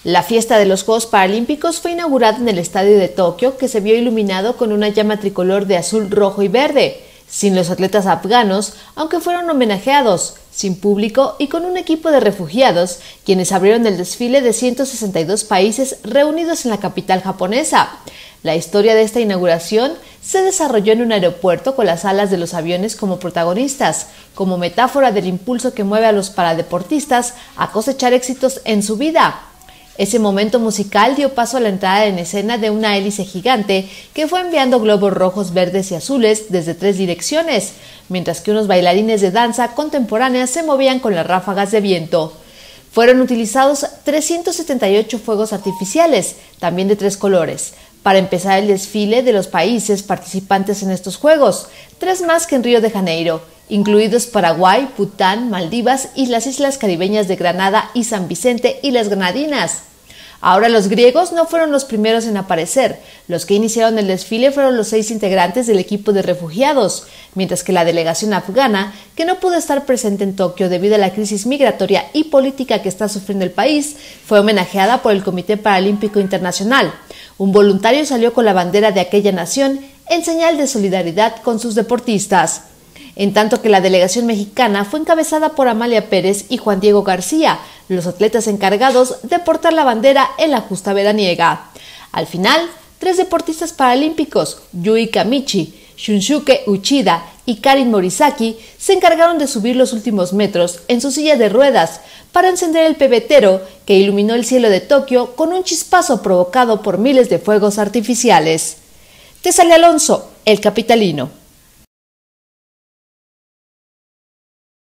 La fiesta de los Juegos Paralímpicos fue inaugurada en el estadio de Tokio, que se vio iluminado con una llama tricolor de azul, rojo y verde, sin los atletas afganos, aunque fueron homenajeados, sin público y con un equipo de refugiados, quienes abrieron el desfile de 162 países reunidos en la capital japonesa. La historia de esta inauguración se desarrolló en un aeropuerto con las alas de los aviones como protagonistas, como metáfora del impulso que mueve a los paradeportistas a cosechar éxitos en su vida. Ese momento musical dio paso a la entrada en escena de una hélice gigante que fue enviando globos rojos, verdes y azules desde 3 direcciones, mientras que unos bailarines de danza contemporánea se movían con las ráfagas de viento. Fueron utilizados 378 fuegos artificiales, también de 3 colores, para empezar el desfile de los países participantes en estos Juegos, 3 más que en Río de Janeiro, incluidos Paraguay, Bután, Maldivas y las islas caribeñas de Granada y San Vicente y las Granadinas. Ahora los griegos no fueron los primeros en aparecer. Los que iniciaron el desfile fueron los 6 integrantes del equipo de refugiados, mientras que la delegación afgana, que no pudo estar presente en Tokio debido a la crisis migratoria y política que está sufriendo el país, fue homenajeada por el Comité Paralímpico Internacional. Un voluntario salió con la bandera de aquella nación en señal de solidaridad con sus deportistas. En tanto que la delegación mexicana fue encabezada por Amalia Pérez y Juan Diego García, los atletas encargados de portar la bandera en la justa veraniega. Al final, 3 deportistas paralímpicos, Yui Kamichi, Shunsuke Uchida y Karin Morisaki, se encargaron de subir los últimos metros en su silla de ruedas para encender el pebetero que iluminó el cielo de Tokio con un chispazo provocado por miles de fuegos artificiales. Tesalia Alonso, El Capitalino.